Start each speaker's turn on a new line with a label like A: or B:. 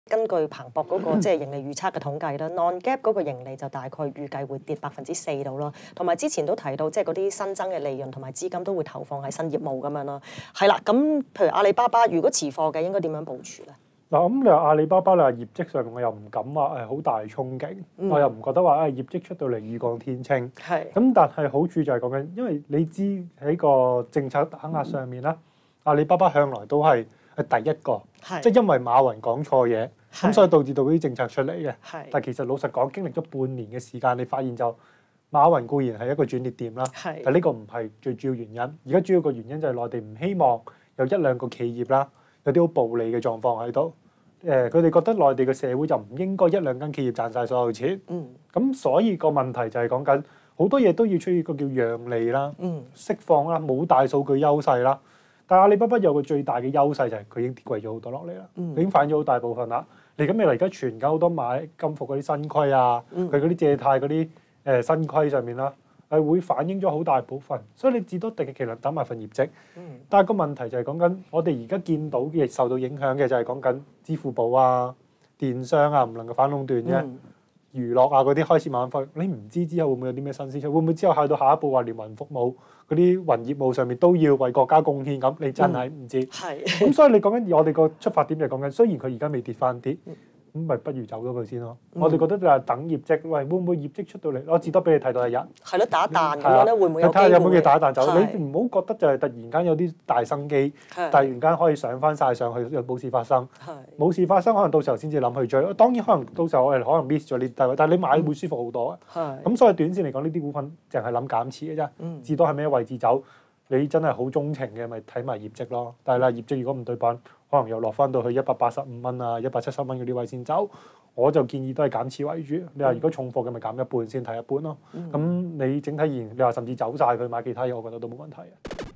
A: 根據彭博嗰個即係盈利預測嘅統計啦，non-GAAP 嗰個盈利就大概預計會跌4%度咯。同埋之前都提到，即係嗰啲新增嘅利潤同埋資金都會投放喺新業務咁樣咯。係啦，咁譬如阿里巴巴，如果持貨嘅應該點樣部署咧？
B: 嗱，咁你話阿里巴巴，你話業績上面我又唔敢話係好大憧憬，我又唔覺得話業績出到嚟雨過天青。
A: 係。
B: 咁但係好處就係講緊，因為你知喺個政策打壓上面啦，阿里巴巴向來都係第一個，即係因為馬雲講錯嘢，咁所以導致到嗰啲政策出嚟嘅。但係其實老實講，經歷咗半年嘅時間，你發現就馬雲固然係一個轉捩點啦，但呢個唔係最主要原因。而家主要個原因就係內地唔希望有一兩個企業啦，有啲好暴利嘅狀況喺度。佢哋覺得內地嘅社會就唔應該一兩間企業賺晒所有錢。咁所以個問題就係講緊好多嘢都要出現個叫讓利啦、釋放啦、冇大數據優勢啦。但係阿里巴巴有個最大嘅優勢就係佢已經跌貴咗好多落嚟啦，已經反映咗好大部分啦。你咁你而家傳緊好多買金服嗰啲新規啊，佢嗰啲借貸嗰啲新規上面啦，係會反映咗好大部分。所以你至多定期能等埋份業績。但係個問題就係講緊我哋而家見到嘅受到影響嘅就係講緊支付寶啊、電商啊唔能夠反壟斷啫。娛樂啊嗰啲開始慢慢發，你唔知之後會唔會有啲咩新鮮出？會唔會之後去到下一步話連雲服務嗰啲雲業務上面都要為國家貢獻咁？你真係唔知。咁所以你講緊我哋個出發點就係講緊，雖然佢而家未跌翻啲，咁咪不如走咗佢先咯。我哋覺得就係等業績，喂會唔會業績出到嚟？我至多俾你睇到一日。係咯，打彈咁樣咧，會唔會有機會？睇下有冇嘢打彈走。你唔好覺得就係突然間有啲大生機，突然間可以上翻晒上去，又冇事發生。冇事發生，可能到時候先至諗去追。當然可能到時候我哋可能 miss 咗呢啲低位，但係你買會舒服好多。咁所以短線嚟講，呢啲股份淨係諗減持嘅啫。至多係咩位置走？你真係好鍾情嘅，咪睇埋業績咯。但係啦，業績如果唔對版，可能又落翻到去185蚊啊、170蚊嗰啲位先走。我就建議都係減持為主。你話如果重貨嘅，咪減一半先睇一半咯。咁你整體而言，你話甚至走晒佢買其他嘢，我覺得都冇問題。